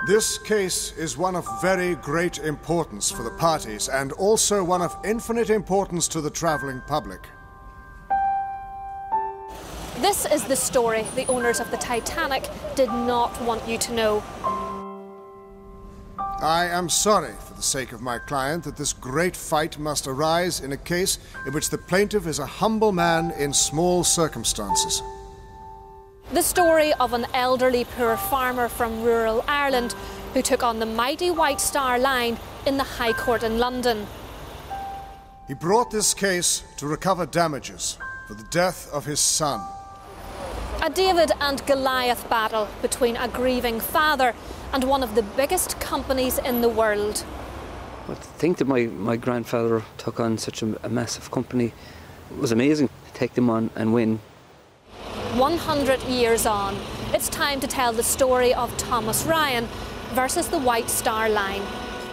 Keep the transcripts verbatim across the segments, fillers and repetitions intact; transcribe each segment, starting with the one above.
This case is one of very great importance for the parties and also one of infinite importance to the travelling public. This is the story the owners of the Titanic did not want you to know. I am sorry, for the sake of my client, that this great fight must arise in a case in which the plaintiff is a humble man in small circumstances. The story of an elderly poor farmer from rural Ireland who took on the mighty White Star Line in the High Court in London. He brought this case to recover damages for the death of his son. A David and Goliath battle between a grieving father and one of the biggest companies in the world. Well, to think that my, my grandfather took on such a, a massive company was amazing. To take them on and win. one hundred years on, it's time to tell the story of Thomas Ryan versus the White Star Line.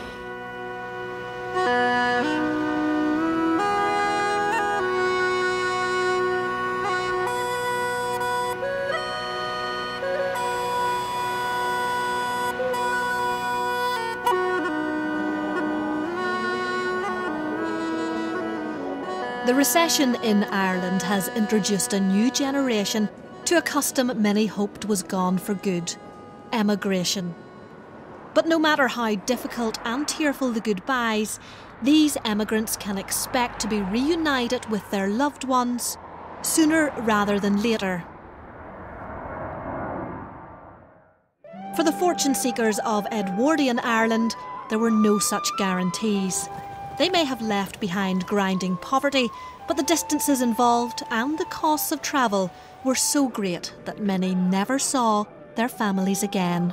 The recession in Ireland has introduced a new generation to a custom many hoped was gone for good: emigration. But no matter how difficult and tearful the goodbyes, these emigrants can expect to be reunited with their loved ones sooner rather than later. For the fortune seekers of Edwardian Ireland, there were no such guarantees. They may have left behind grinding poverty, but the distances involved and the costs of travel were so great that many never saw their families again.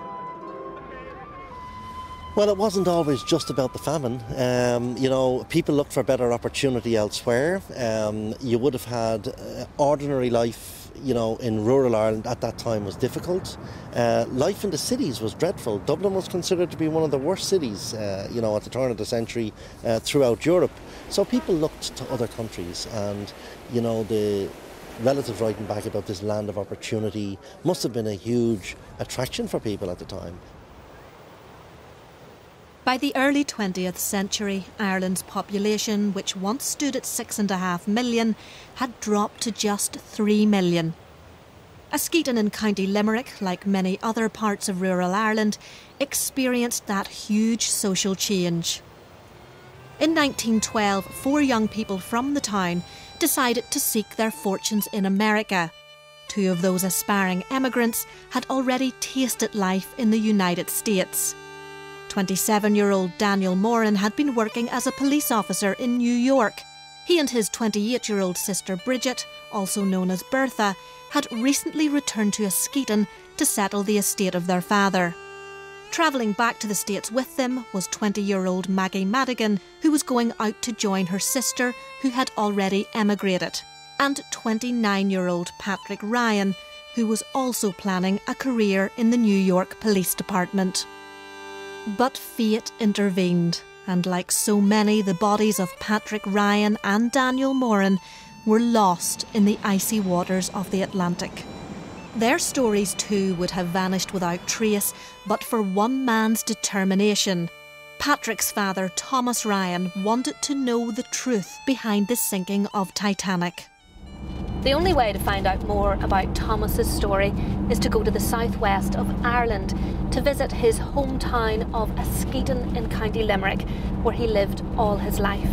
Well, it wasn't always just about the famine. Um, you know, people looked for better opportunity elsewhere. Um, you would have had uh, ordinary life, you know, in rural Ireland at that time was difficult. Uh, life in the cities was dreadful. Dublin was considered to be one of the worst cities, uh, you know, at the turn of the century uh, throughout Europe. So people looked to other countries, and, you know, the relatives writing back about this land of opportunity must have been a huge attraction for people at the time. By the early twentieth century, Ireland's population, which once stood at six and a half million, had dropped to just three million. Askeaton in County Limerick, like many other parts of rural Ireland, experienced that huge social change. In nineteen twelve, four young people from the town decided to seek their fortunes in America. Two of those aspiring emigrants had already tasted life in the United States. twenty-seven-year-old Daniel Moran had been working as a police officer in New York. He and his twenty-eight-year-old sister Bridget, also known as Bertha, had recently returned to Askeaton to settle the estate of their father. Travelling back to the States with them was twenty-year-old Maggie Madigan, who was going out to join her sister, who had already emigrated, and twenty-nine-year-old Patrick Ryan, who was also planning a career in the New York Police Department. But fate intervened, and like so many, the bodies of Patrick Ryan and Daniel Moran were lost in the icy waters of the Atlantic. Their stories too would have vanished without trace, but for one man's determination. Patrick's father, Thomas Ryan, wanted to know the truth behind the sinking of Titanic. The only way to find out more about Thomas's story is to go to the southwest of Ireland to visit his hometown of Askeaton in County Limerick, where he lived all his life.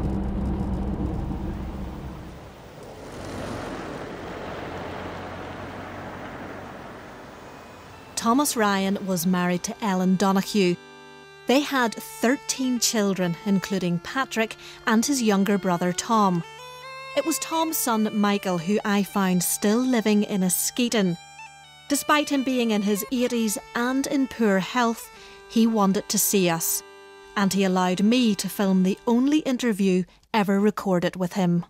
Thomas Ryan was married to Ellen Donoghue. They had thirteen children, including Patrick and his younger brother Tom. It was Tom's son Michael who I found still living in Askeaton. Despite him being in his eighties and in poor health, he wanted to see us, and he allowed me to film the only interview ever recorded with him.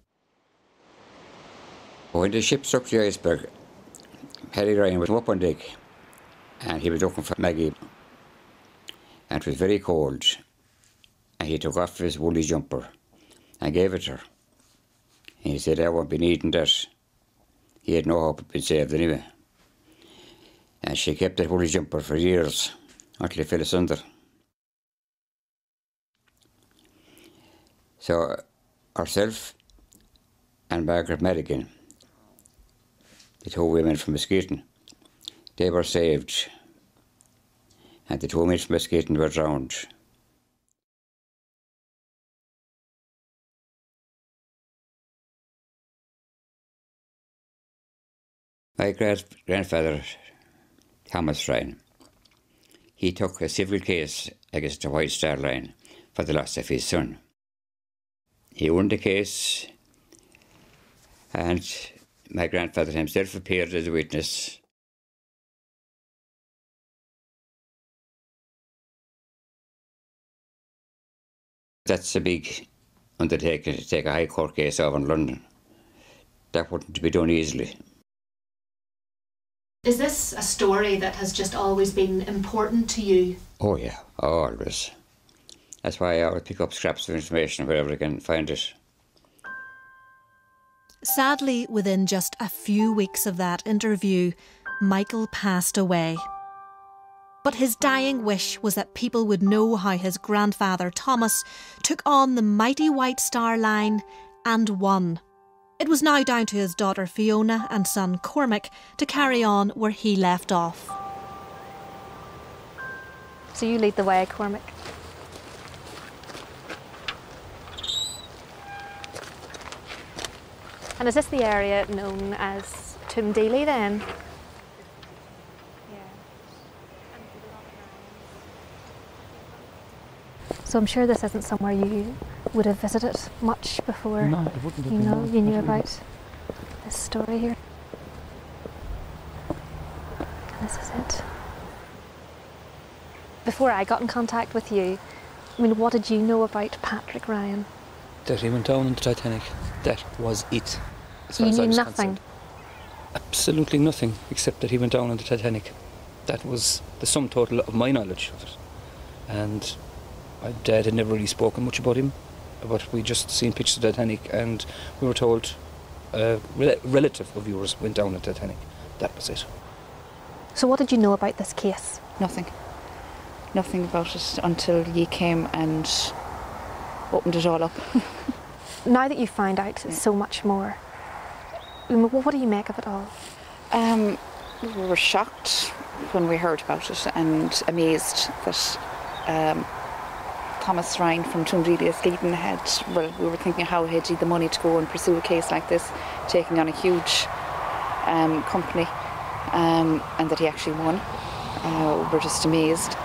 When the ship struck the iceberg, Paddy Ryan was up on deck, and he was looking for Maggie, and it was very cold, and he took off his woolly jumper and gave it to her. And he said, I won't be needing that. He had no hope of being saved anyway. And she kept that woolly jumper for years. until it fell asunder. So ourself and Margaret Madigan, the two women from Meskeaton, they were saved, and the two men from Meskeaton were drowned. My grand grandfather, Thomas Ryan, he took a civil case against the White Star Line for the loss of his son. He won the case, and my grandfather himself appeared as a witness. That's a big undertaking, to take a High Court case over in London. That wouldn't be done easily. Is this a story that has just always been important to you? Oh yeah, always. That's why I always pick up scraps of information wherever I can find it. Sadly, within just a few weeks of that interview, Michael passed away. But his dying wish was that people would know how his grandfather Thomas took on the mighty White Star Line and won. It was now down to his daughter Fiona and son Cormac to carry on where he left off. So you lead the way, Cormac. And is this the area known as Toomdeely then? So I'm sure this isn't somewhere you would have visited much before. No, it wouldn't have you been, know no, you knew not really. about this story here. And this is it. Before I got in contact with you, I mean, what did you know about Patrick Ryan? That he went down in the Titanic. That was it. As far You as I knew was nothing. concerned. Absolutely nothing, except that he went down in the Titanic. That was the sum total of my knowledge of it. And my dad had never really spoken much about him, but we just seen pictures of the Titanic, and we were told a rel- relative of yours went down in the Titanic. That was it. So what did you know about this case? Nothing. Nothing about it until you came and opened it all up. Now that you found out Yeah. so much more, I mean, what do you make of it all? Um, we were shocked when we heard about it and amazed that um, Thomas Ryan from Toomdeely Eskeaton had, well, we were thinking how had he the money to go and pursue a case like this, taking on a huge um, company, um, and that he actually won. Uh, we were just amazed.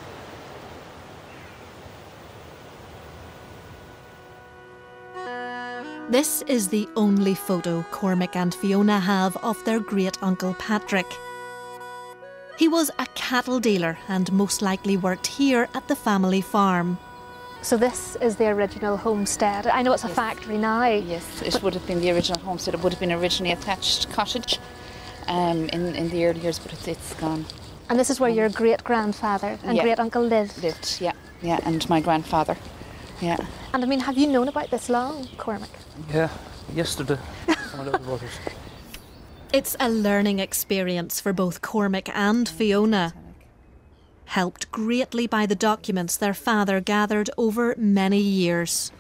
This is the only photo Cormac and Fiona have of their great-uncle Patrick. He was a cattle dealer and most likely worked here at the family farm. So this is the original homestead. I know it's a Yes. factory now. Yes, it would have been the original homestead. It would have been originally a thatched cottage um, in, in the early years, but it's, it's gone. And this is where your great-grandfather and Yeah. great-uncle lived. Lived, yeah, yeah, and my grandfather, yeah. And I mean, have you known about this long, Cormac? Yeah, yesterday. Found out about it. It's a learning experience for both Cormac and Fiona, helped greatly by the documents their father gathered over many years.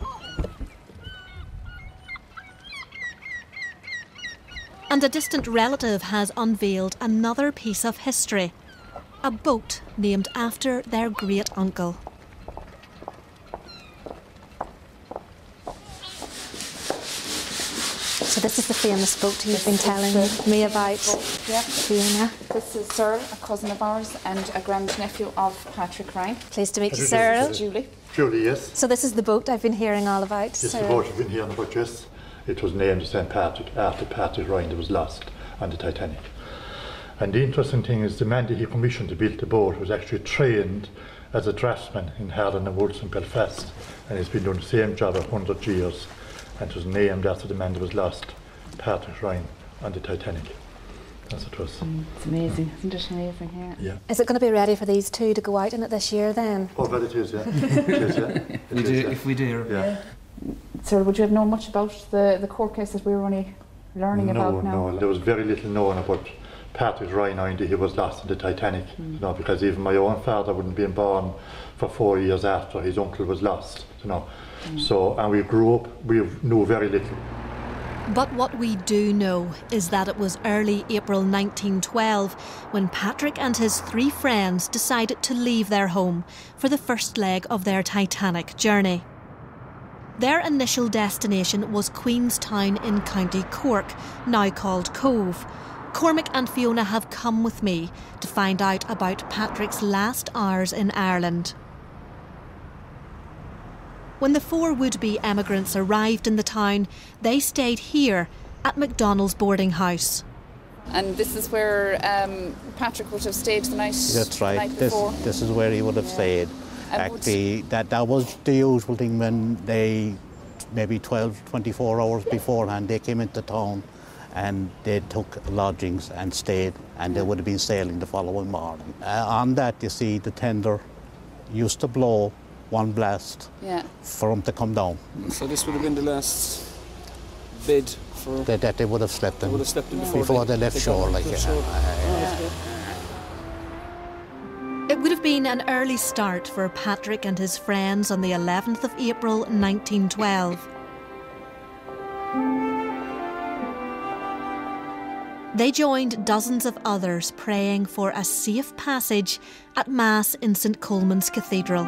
And a distant relative has unveiled another piece of history, a boat named after their great-uncle. So this is the famous boat you've been This is telling the me about, boat, yeah. Fiona. This is Cyril, a cousin of ours and a grandnephew of Patrick Ryan. Pleased to meet you, This is Cyril. Julie. Julie, yes. So this is the boat I've been hearing all about, This is the Cyril. boat you've been hearing about, yes. It was named Saint Patrick after Patrick Ryan that was lost on the Titanic. And the interesting thing is the man that he commissioned to build the boat was actually trained as a draftsman in Harlan and Woods in Belfast, and he's been doing the same job for one hundred years, and it was named after the man that was lost, Patrick Ryan, on the Titanic. That's what it was. Mm, it's amazing, isn't it amazing? Yeah. Yeah. Is it going to be ready for these two to go out in it this year then? Oh, but it is, yeah. It is, yeah. It We is, do, yeah. if we do. Yeah. Cyril, would you have known much about the, the court case that we were only learning no, about now? No, there was very little known about Patrick Ryan, I knew he was lost in the Titanic, mm. you know, because even my own father wouldn't been born for four years after his uncle was lost, you know. Mm. So, and we grew up, we knew very little. But what we do know is that it was early April nineteen twelve when Patrick and his three friends decided to leave their home for the first leg of their Titanic journey. Their initial destination was Queenstown in County Cork, now called Cove. Cormac and Fiona have come with me to find out about Patrick's last hours in Ireland. When the four would-be emigrants arrived in the town, they stayed here at McDonald's boarding house. And this is where um, Patrick would have stayed the night. That's right. The night this before. this is where he would have Yeah. stayed. And Actually, that that was the usual thing when they, maybe twelve, twenty-four hours beforehand, they came into town and they took lodgings and stayed, and they would have been sailing the following morning. Uh, on that, you see, the tender used to blow one blast yeah. for them to come down. So this would have been the last bed for... That, that they would have slept in, They would have slept in before, before they, they left they shore. Like, left yeah. shore. Uh, yeah. It would have been an early start for Patrick and his friends on the eleventh of April nineteen twelve. They joined dozens of others praying for a safe passage at Mass in St Colman's Cathedral.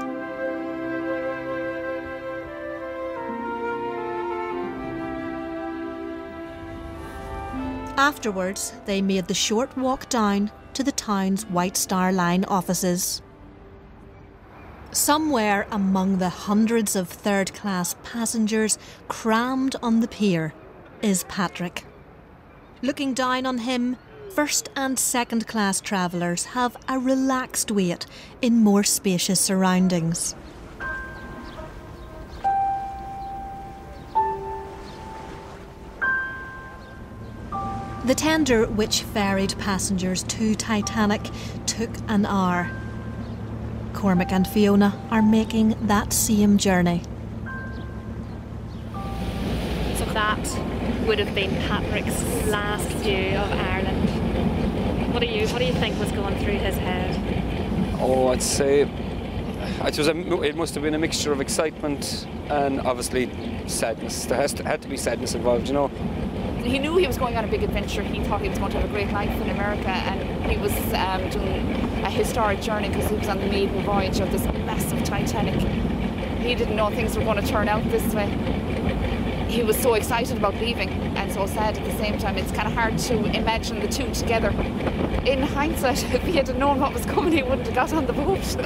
Afterwards, they made the short walk down to the town's White Star Line offices. Somewhere among the hundreds of third-class passengers crammed on the pier is Patrick. Looking down on him, first and second class travellers have a relaxed wait in more spacious surroundings. The tender which ferried passengers to Titanic took an hour. Cormac and Fiona are making that same journey. So that would have been Patrick's last view of Ireland. What do you what do you think was going through his head? Oh, I'd say it was a, it must have been a mixture of excitement and obviously sadness. There has to, had to be sadness involved, you know. He knew he was going on a big adventure. He thought he was going to have a great life in America, and he was um, doing a historic journey because he was on the maiden voyage of this massive Titanic. He didn't know things were going to turn out this way. He was so excited about leaving and so sad at the same time. It's kind of hard to imagine the two together. In hindsight, if he had known what was coming, he wouldn't have got on the boat.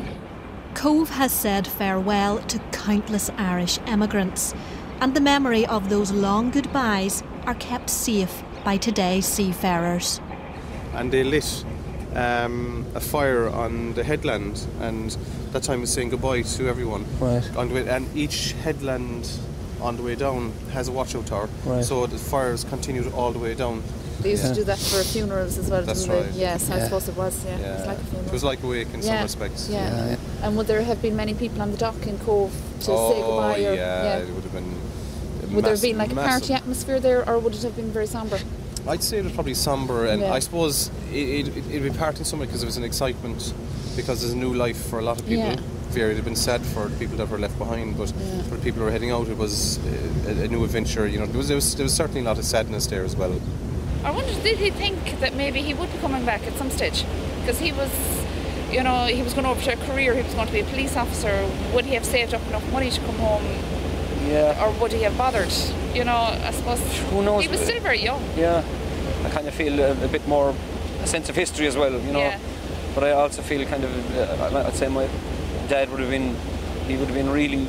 Cove has said farewell to countless Irish emigrants, and the memory of those long goodbyes are kept safe by today's seafarers. And they lit um, a fire on the headland, and that time was saying goodbye to everyone. Right. On the way, and each headland on the way down has a watchout tower, right. So the fires continued all the way down. They used yeah. to do that for funerals as well, That's didn't right. they? Yes, yeah. I suppose it was, yeah. yeah. It was like a funeral. It was like a wake in yeah. some respects. Yeah. Yeah, yeah. And would there have been many people on the dock in Cove to oh, say goodbye? Or, yeah, yeah, it would have been Would there have massive, been like a massive. party atmosphere there, or would it have been very sombre? I'd say it was probably sombre, and Yeah. I suppose it, it, it'd be partying somewhere because it was an excitement, because there's a new life for a lot of people. Yeah. Fear it had been sad for the people that were left behind, but Yeah. for the people who were heading out, it was a, a new adventure. You know, there was, there was there was certainly a lot of sadness there as well. I wonder, did he think that maybe he would be coming back at some stage? Because he was, you know, he was going over to a career, he was going to be a police officer. Would he have saved up enough money to come home? Yeah. Or would he have bothered? You know, I suppose Who knows? he was still very young. Yeah. I kind of feel a, a bit more a sense of history as well, you know. Yeah. But I also feel kind of, uh, I'd say my dad would have been, he would have been really,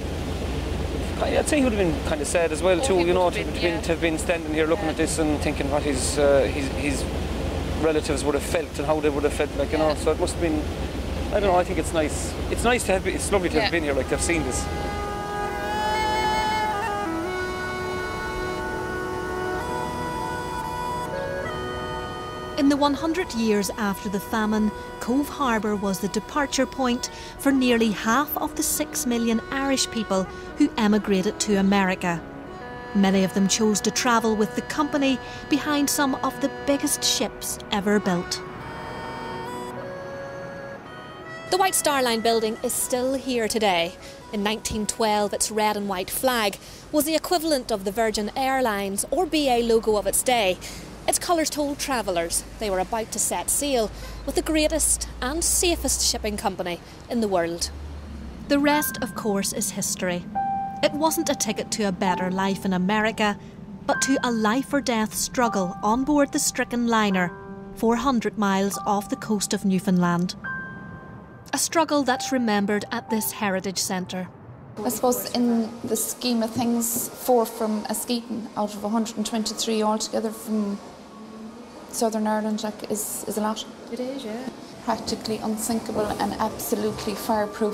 I'd say he would have been kind of sad as well Oh, too, he you know, would to, have been, to, been, yeah. to have been standing here looking Yeah. at this and thinking what his, uh, his his relatives would have felt and how they would have felt, like, you Yeah. know. So it must have been, I don't know, I think it's nice. It's nice to have, it's lovely to Yeah. have been here, like, to have seen this. In the one hundred years after the famine, Cove Harbour was the departure point for nearly half of the six million Irish people who emigrated to America. Many of them chose to travel with the company behind some of the biggest ships ever built. The White Star Line building is still here today. In nineteen twelve, its red and white flag was the equivalent of the Virgin Airlines or B A logo of its day. Its colours told travellers they were about to set sail with the greatest and safest shipping company in the world. The rest, of course, is history. It wasn't a ticket to a better life in America, but to a life-or-death struggle on board the stricken liner, four hundred miles off the coast of Newfoundland. A struggle that's remembered at this heritage centre. I suppose in the scheme of things, four from Askeaton out of one hundred twenty-three altogether from Southern Ireland like, is, is a lot. It is, yeah. Practically unsinkable and absolutely fireproof.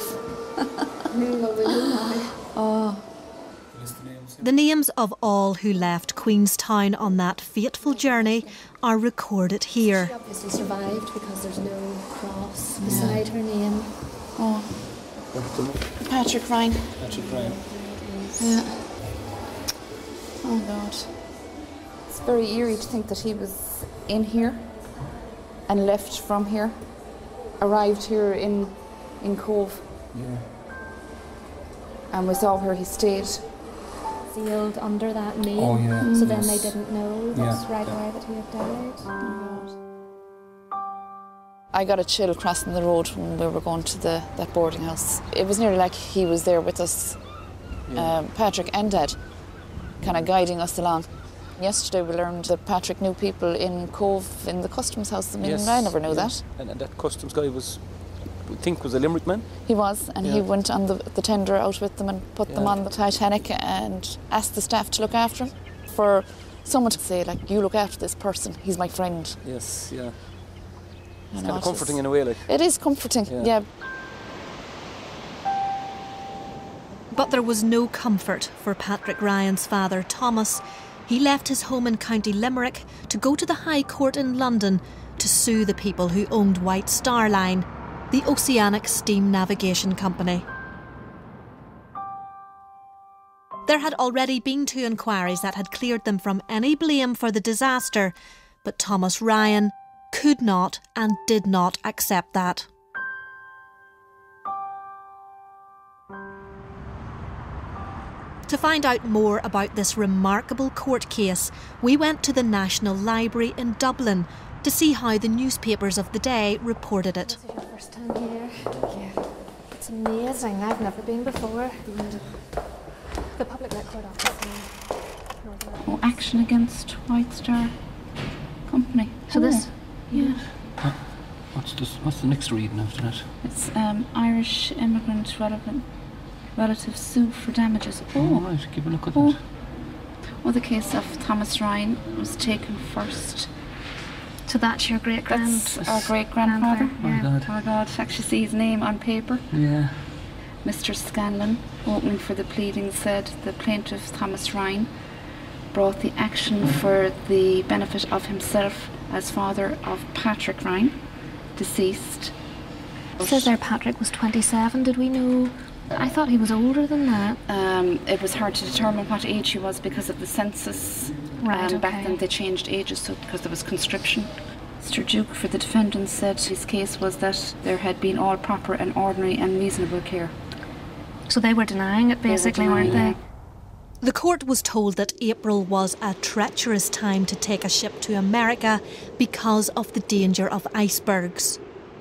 Oh. The names of all who left Queenstown on that fateful journey are recorded here. She obviously survived because there's no cross beside her name. Oh. Patrick Ryan. Patrick Ryan. Yeah. Oh God. It's very eerie to think that he was in here and left from here, arrived here in in Cove. Yeah. And we saw where he stayed. Sealed under that name. Oh, yeah. So Mm. then they Yes. didn't know Yeah. that's right away that he had died. Oh, I got a chill crossing the road when we were going to the that boarding house. It was nearly like he was there with us, Yeah. um, Patrick and Dad, kind of guiding us along. Yesterday we learned that Patrick knew people in Cove in the customs house. I mean, Yes, I never knew yeah. that. And, and that customs guy was, I think, was a Limerick man. He was, and he Yeah. went on the, the tender out with them and put them Yeah. on the Titanic and asked the staff to look after him. For someone to say, like, you look after this person, he's my friend. Yes, yeah. You It's know, kind of it comforting is- in a way, like. It is comforting, Yeah. yeah. But there was no comfort for Patrick Ryan's father, Thomas. He left his home in County Limerick to go to the High Court in London to sue the people who owned White Star Line, the Oceanic Steam Navigation Company. There had already been two inquiries that had cleared them from any blame for the disaster, but Thomas Ryan could not and did not accept that. To find out more about this remarkable court case, we went to the National Library in Dublin to see how the newspapers of the day reported it. This is your first time here. Yeah. It's amazing. I've never been before. The Public Record Office in Northern Ireland. Oh, action against White Star Company. So this? Yeah. What's this? What's the next reading after that? It's um, Irish immigrant relevant relatives sue for damages. Oh, right. Give a look at Oh. that. Well, the case of Thomas Ryan was taken first. So that's your great grand. That's our great grandfather. Oh my God. Oh my God! Actually, see his name on paper. Yeah. Mister Scanlon, opening for the pleading, said the plaintiff Thomas Ryan brought the action for the benefit of himself as father of Patrick Ryan, deceased. It says there Patrick was twenty-seven. Did we know? I thought he was older than that. Um, it was hard to determine what age he was because of the census. Right, um, Back okay. then they changed ages so because there was conscription. Mister Duke for the defendant said his case was that there had been all proper and ordinary and reasonable care. So they were denying it, They were basically, weren't denying they? The court was told that April was a treacherous time to take a ship to America because of the danger of icebergs.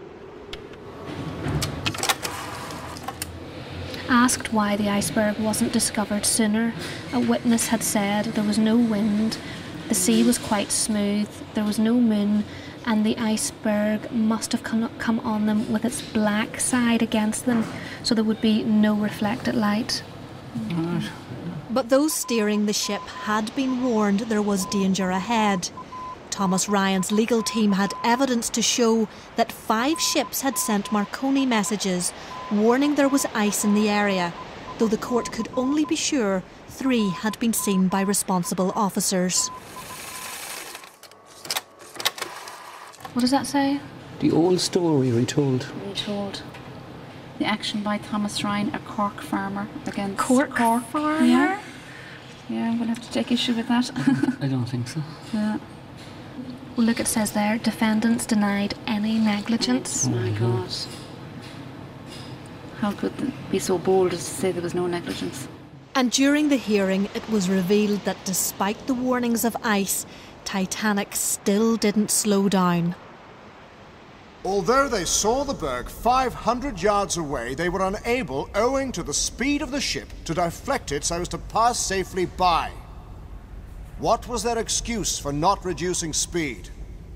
Asked why the iceberg wasn't discovered sooner, a witness had said there was no wind, the sea was quite smooth, there was no moon, and the iceberg must have come, come on them with its black side against them, so there would be no reflected light. Right. But those steering the ship had been warned there was danger ahead. Thomas Ryan's legal team had evidence to show that five ships had sent Marconi messages warning there was ice in the area, though the court could only be sure three had been seen by responsible officers. What does that say? The old story retold. Retold. The action by Thomas Ryan, a Cork farmer against Cork Cork farmer? Yeah. Yeah, we'll have to take issue with that. I don't think so. Yeah. Well, look, it says there, defendants denied any negligence. Oh my God. How could they be so bold as to say there was no negligence? And during the hearing, it was revealed that despite the warnings of ICE, Titanic still didn't slow down. Although they saw the berg five hundred yards away, they were unable, owing to the speed of the ship, to deflect it so as to pass safely by. What was their excuse for not reducing speed?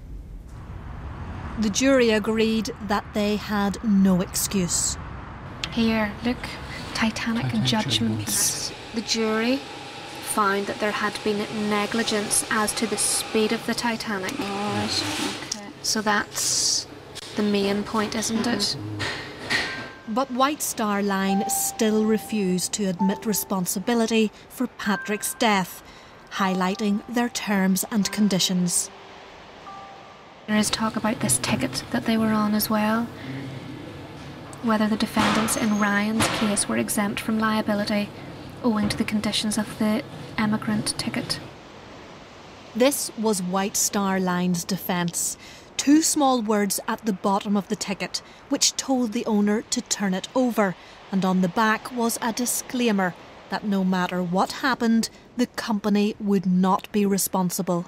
The jury agreed that they had no excuse. Here, look, Titanic, Titanic judgments. The jury found that there had been negligence as to the speed of the Titanic. Alright, okay. So that's the main point, isn't it? But White Star Line still refused to admit responsibility for Patrick's death, highlighting their terms and conditions. There is talk about this ticket that they were on as well. Whether the defendants in Ryan's case were exempt from liability owing to the conditions of the emigrant ticket. This was White Star Line's defence. Two small words at the bottom of the ticket, which told the owner to turn it over, and on the back was a disclaimer that no matter what happened, the company would not be responsible.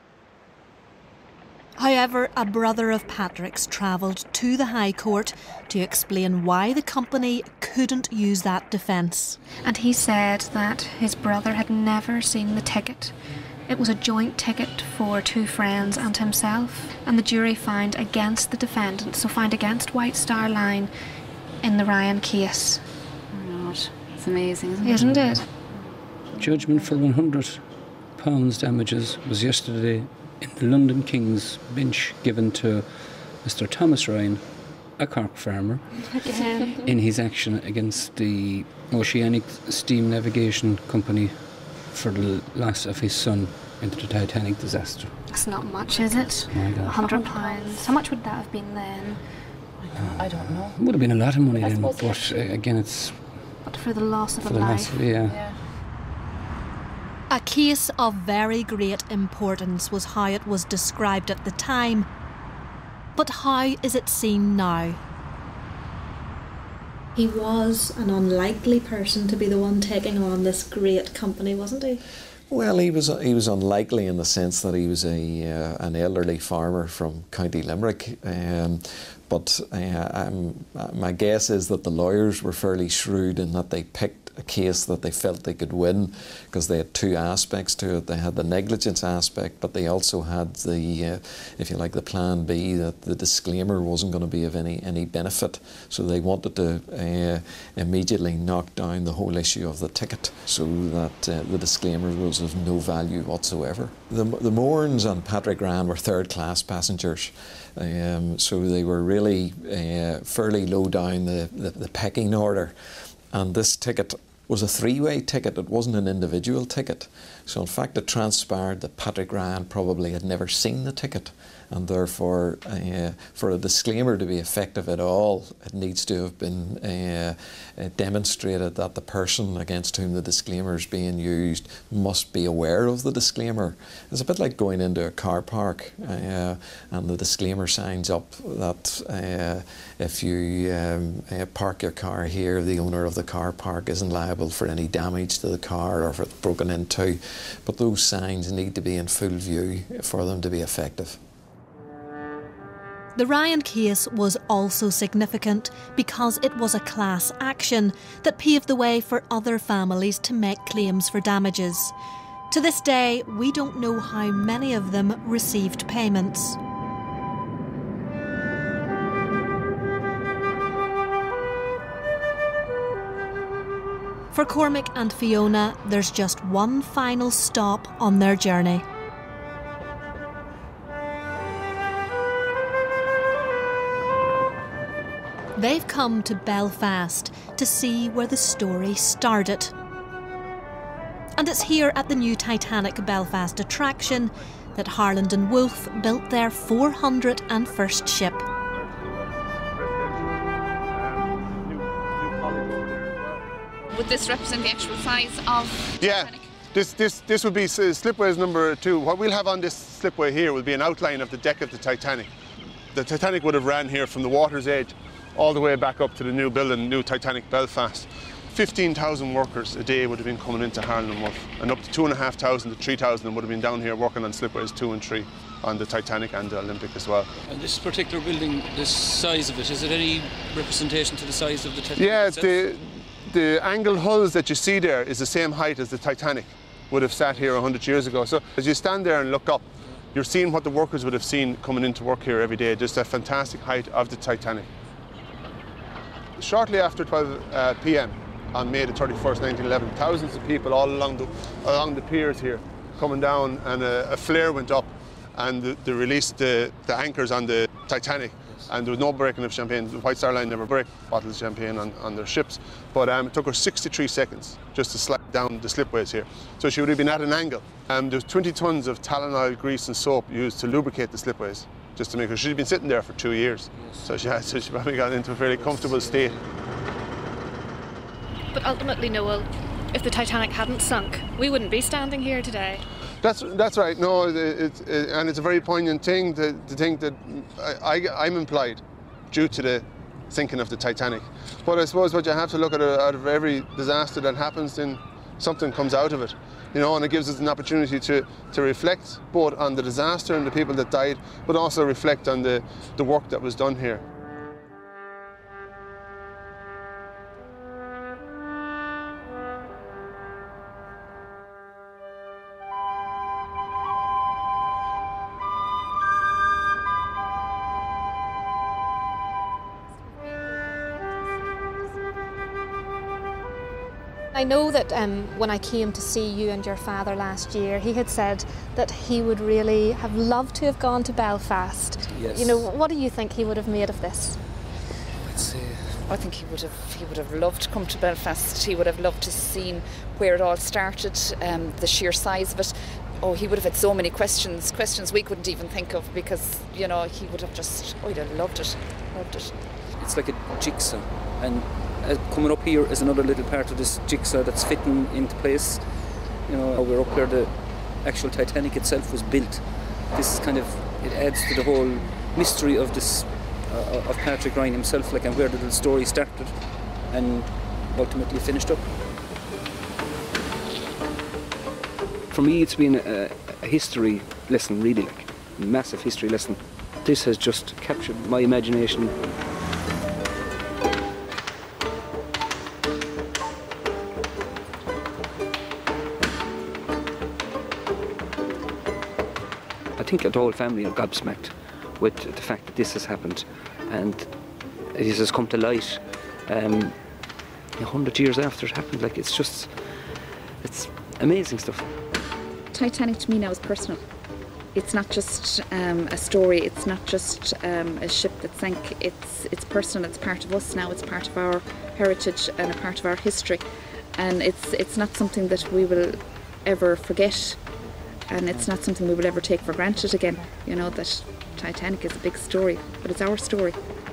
However, a brother of Patrick's travelled to the High Court to explain why the company couldn't use that defence. And he said that his brother had never seen the ticket. It was a joint ticket for two friends and himself, and the jury found against the defendant, so found against White Star Line in the Ryan case. Oh God, it's amazing, isn't it? Isn't it? Judgment for one hundred pounds damages was yesterday in the London King's Bench given to Mister Thomas Ryan, a Cork farmer, Again. in his action against the Oceanic Steam Navigation Company for the loss of his son into the Titanic disaster. That's not much, is it? My God. one hundred pounds. How much would that have been then? I don't know. It would have been a lot of money I then, suppose, but uh, again, it's But for the loss of for a the life. loss. Yeah. Yeah. A case of very great importance was how it was described at the time. But how is it seen now? He was an unlikely person to be the one taking on this great company, wasn't he? Well, he was he was unlikely in the sense that he was a uh, an elderly farmer from County Limerick. Um, but uh, um, my guess is that the lawyers were fairly shrewd in that they picked a case that they felt they could win, because they had two aspects to it. They had the negligence aspect, but they also had the, uh, if you like, the plan B, that the disclaimer wasn't going to be of any, any benefit. So they wanted to uh, immediately knock down the whole issue of the ticket, so that uh, the disclaimer was of no value whatsoever. The, the Mourns and Patrick Ryan were third-class passengers. Um, so they were really uh, fairly low down the, the, the pecking order. And this ticket was a three-way ticket, it wasn't an individual ticket. So in fact it transpired that Patrick Ryan probably had never seen the ticket, and therefore uh, for a disclaimer to be effective at all, it needs to have been uh, uh, demonstrated that the person against whom the disclaimer is being used must be aware of the disclaimer. It's a bit like going into a car park uh, and the disclaimer signs up that uh, if you um, uh, park your car here, the owner of the car park isn't liable for any damage to the car or if it's broken into. But those signs need to be in full view for them to be effective. The Ryan case was also significant because it was a class action that paved the way for other families to make claims for damages. To this day, we don't know how many of them received payments. For Cormac and Fiona, there's just one final stop on their journey. They've come to Belfast to see where the story started. And it's here at the new Titanic Belfast attraction that Harland and Wolff built their four hundred and first ship. Would this represent the actual size of Yeah. Titanic? This, this, this would be slipways number two. What we'll have on this slipway here will be an outline of the deck of the Titanic. The Titanic would have ran here from the water's edge all the way back up to the new building, new Titanic Belfast. fifteen thousand workers a day would have been coming into Harland and Wolff, and up to two and a half thousand to three thousand would have been down here working on slipways two and three on the Titanic and the Olympic as well. And this particular building, the size of it, is it any representation to the size of the Titanic Yeah, itself? the, the angled hulls that you see there is the same height as the Titanic would have sat here one hundred years ago. So as you stand there and look up, you're seeing what the workers would have seen coming into work here every day, just a fantastic height of the Titanic. Shortly after twelve p m on May the thirty-first, nineteen eleven, thousands of people all along the, along the piers here coming down, and a, a flare went up and the, they released the, the anchors on the Titanic, and there was no breaking of champagne. The White Star Line never break bottles of champagne on, on their ships, but um, it took her sixty-three seconds just to slide down the slipways here. So she would have been at an angle. Um, there was twenty tons of talon oil, grease and soap used to lubricate the slipways, just to make her. She'd been sitting there for two years, yes. so, she had, so she probably got into a fairly comfortable state. But ultimately, Noel, if the Titanic hadn't sunk, we wouldn't be standing here today. That's that's right. No, it, it, it, and it's a very poignant thing to, to think that I, I, I'm implied due to the sinking of the Titanic. But I suppose what you have to look at out of every disaster that happens, then something comes out of it, you know, and it gives us an opportunity to to reflect both on the disaster and the people that died, but also reflect on the the work that was done here. I know that um, when I came to see you and your father last year, he had said that he would really have loved to have gone to Belfast. Yes. You know, what do you think he would have made of this? I'd say, I think he would have he would have loved to come to Belfast. He would have loved to have seen where it all started, um, the sheer size of it. Oh, he would have had so many questions, questions we couldn't even think of, because, you know, he would have just, oh, he'd have loved it, loved it. It's like a jigsaw, and uh, coming up here is another little part of this jigsaw that's fitting into place. You know, we're up here, the actual Titanic itself was built. This is kind of, it adds to the whole mystery of this, uh, of Patrick Ryan himself, like, and where the little story started and ultimately finished up. For me, it's been a, a history lesson, really, like a massive history lesson. This has just captured my imagination. I think the whole family are gobsmacked with the fact that this has happened, and this has come to light um, a hundred years after it happened. Like, it's just, it's amazing stuff. Titanic to me now is personal. It's not just um, a story, it's not just um, a ship that sank, it's, it's personal, it's part of us now, it's part of our heritage and a part of our history. And it's, it's not something that we will ever forget, and it's not something we will ever take for granted again. You know, that Titanic is a big story, but it's our story.